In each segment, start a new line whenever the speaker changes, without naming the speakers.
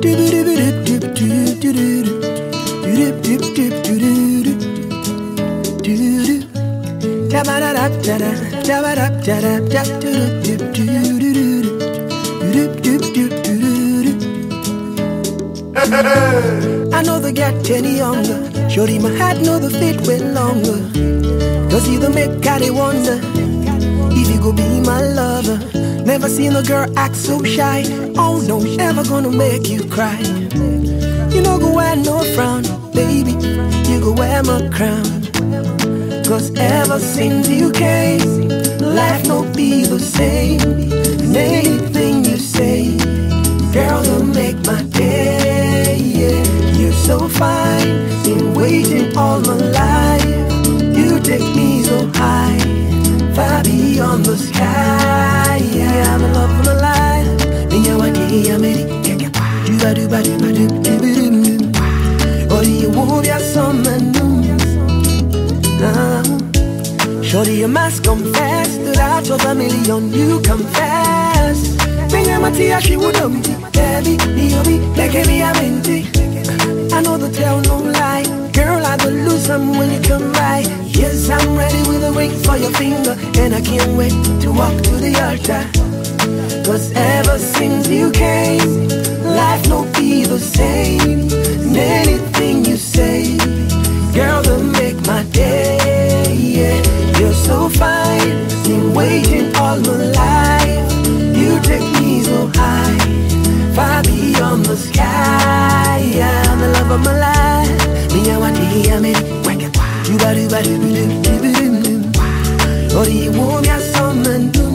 I know they get any younger. Shorty, my hat know the fit way longer. Cause you the make I wonder if you go be my lover. Never seen a girl act so shy. Oh no, never gonna make you cry. You know go wear no frown, baby, you go wear my crown. Cause ever since you came, life no be the same. And anything you say, girl, you make my day, yeah. You're so fine, been waiting all my life. You take me so high, far beyond the sky, yeah. I'm in love with my life. Or you move your summer noon. Shorty, you must confess that out of a million you confess. She would have baby, I know the tell no lie. Girl, I will lose some when you come by. Yes, I'm ready with a ring for your finger, and I can't wait to walk to the altar. Cause ever since you came, life no be the same. And anything you say, girl, will make my day, yeah. You're so fine, been waiting all my life. You take me so high, far beyond the sky, yeah. I'm the love of my life. Me, I want to hear me. Or you want me something new.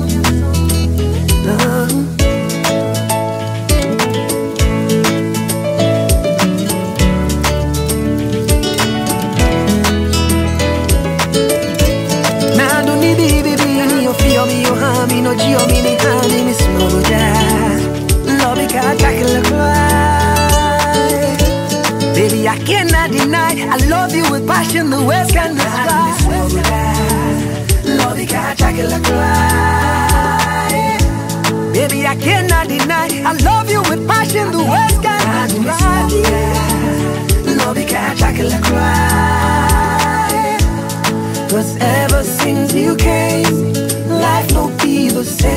Now don't need baby, you feel me, you harm me, no geo me, me honey, me slow down. Love it, can't tackle a cry. Baby, I cannot deny, I love you with passion, the West can describe. Love it, can't tackle a cry. Baby, I cannot deny, I love you with passion, the West can describe. Love it, can't tackle a cry. Cause ever since you came, life no be the same.